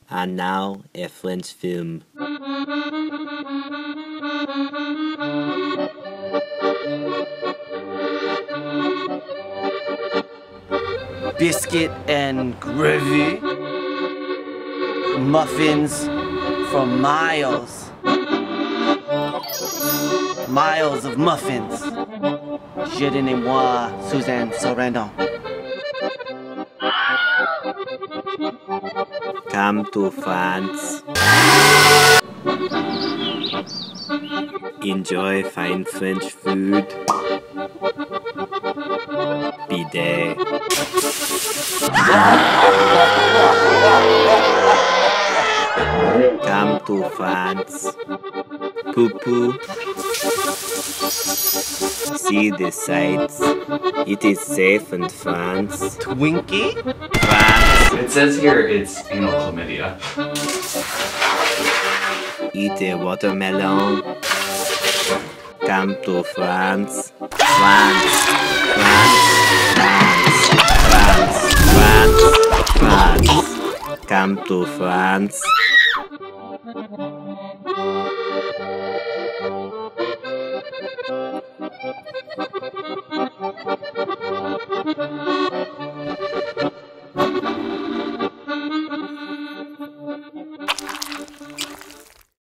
and now a French film. Biscuit and gravy, muffins from miles of muffins. Je ne moi Suzanne Sorrento. Come to France. Enjoy fine French food. Be there. Come to France. Poo-poo. See the sights. It is safe in France. Twinkie? France. It says here it's anal chlamydia. Eat a watermelon. Come to France. France. France. France. France. France. France. Come to France.